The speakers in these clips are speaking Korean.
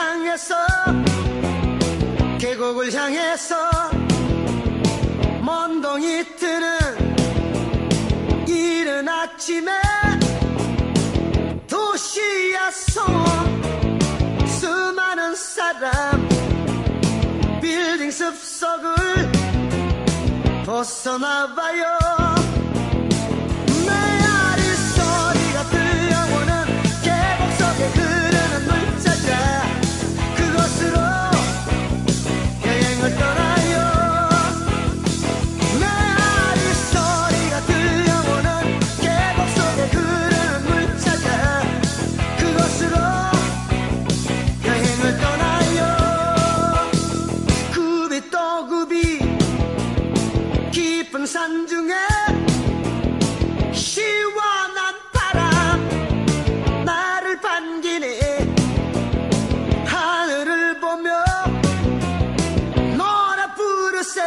향해서 계곡을 향해서 먼동이 트는 이른 아침에 도시야 소음 수많은 사람 빌딩 습속을 벗어나봐요. 메아리 소리가 들려오는 계곡 속에 흐르는 물 찾아 그곳으로 여행을 떠나요. 메아리 소리가 들려오는 계곡 속에 흐르는 물 찾아 그곳으로 여행을 떠나요. 굽이 또 굽이 깊은 산 중에 시원한 바람 나를 반기네. 하늘을 보며 노래 부르세.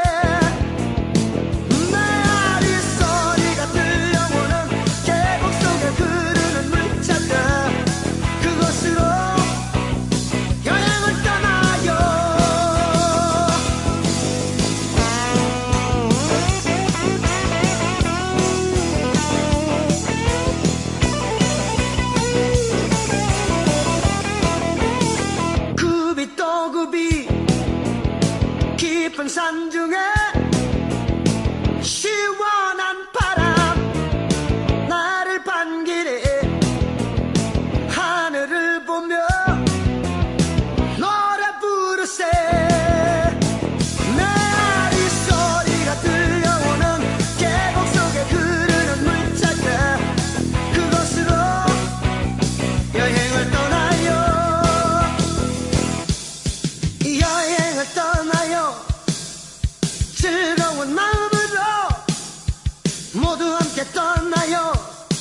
메아리 소리가 들려오는 계곡 속에 흐르는 물 찾아 그곳으로 여행을 떠나요. 굽이 또 굽이 깊은 산 중에 시원한 바람 나를 반기네. 하늘을 보며 노래 부르세. 메아리 소리가 들려오는 계곡 속에 흐르는 물 찾아 그곳으로 여행을 떠나요. 여행을 떠나요. 즐거운 마음으로 모두 함께 떠나요.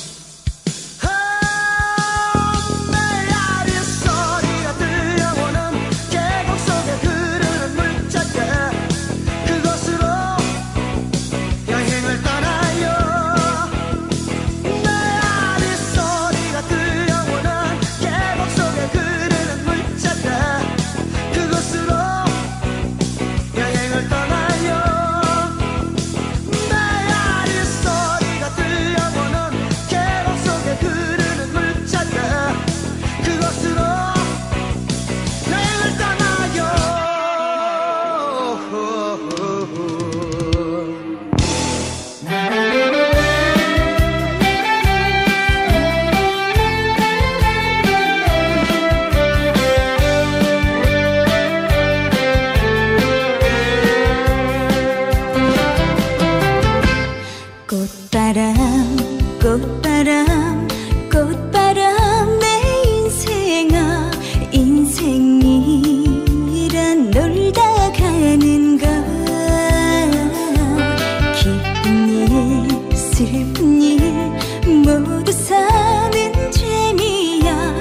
메아리 소리가 들려오는 계곡 속에 흐르는 물 찾아 그곳으로 여행을 떠나요. 메아리 소리가 들려오는 계곡 속에 흐르는 물 찾아 그곳으로 여행을 떠나요. 메아리 소리가 들려오는 계곡 속에 흐르는 물 찾아 그곳으로 여행을 떠나요. 꽃바람 꽃바람 꽃바람 내 인생아 인생이란 놀다 가는 것. 기쁜 일 슬픈 일 모두 사는 재미야.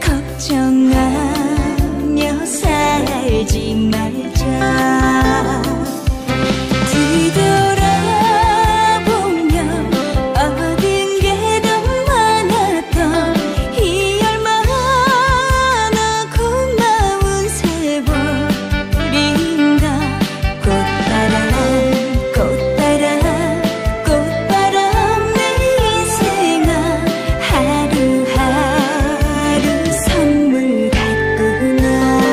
걱정하며 살지 말자. 뒤돌아보면 어딘 게 더 많았던 이 얼마나 고마운 세월인가. 꽃바람 꽃바람 꽃바람 내 인생아 하루하루 선물 같구나.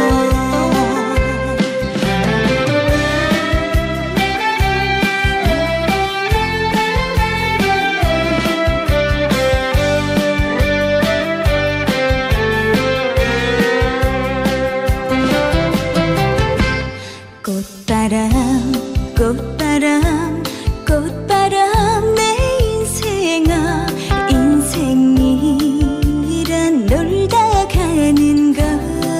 꽃바람 꽃바람 꽃바람 내 인생아 인생이란 놀다 가는 것.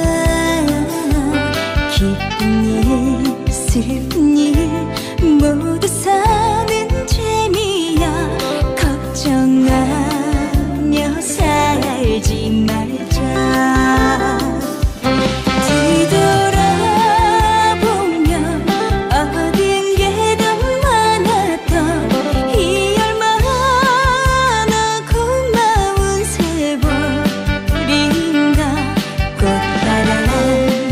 기쁜 일 슬픈 일 모두 사는 재미야. 걱정하며 살지 말자. 뒤돌아보면 어딘 게 더 많았던 이 얼마나 고마운 세월인가. 꽃바람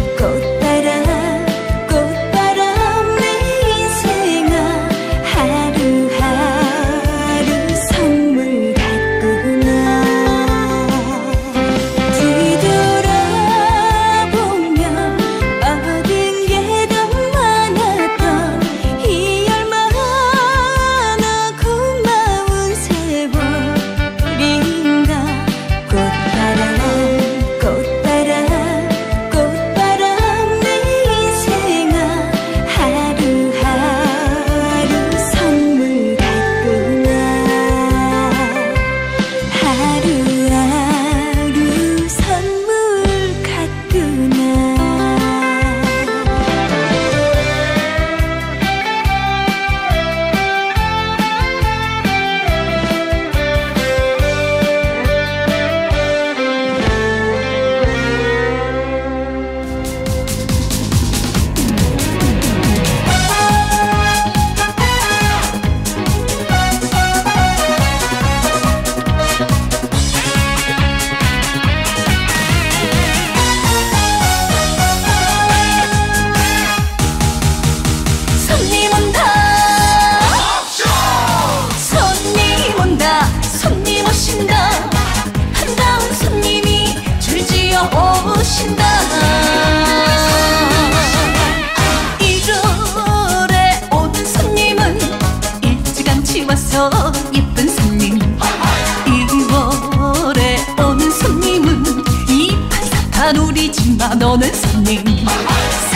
마 너는 손님